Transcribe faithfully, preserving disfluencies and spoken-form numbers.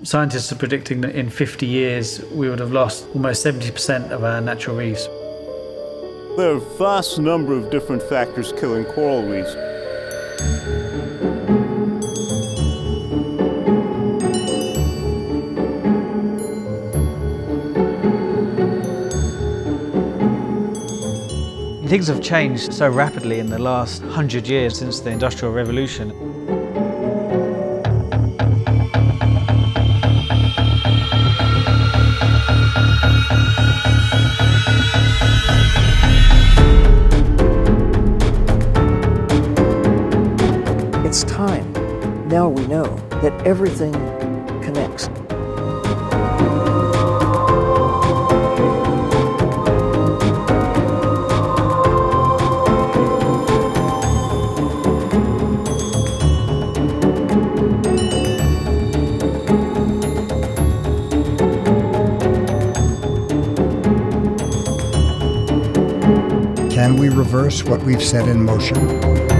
Scientists are predicting that in fifty years we would have lost almost seventy percent of our natural reefs. There are a vast number of different factors killing coral reefs. Things have changed so rapidly in the last hundred years since the Industrial Revolution. It's time. Now we know that everything connects. Can we reverse what we've set in motion?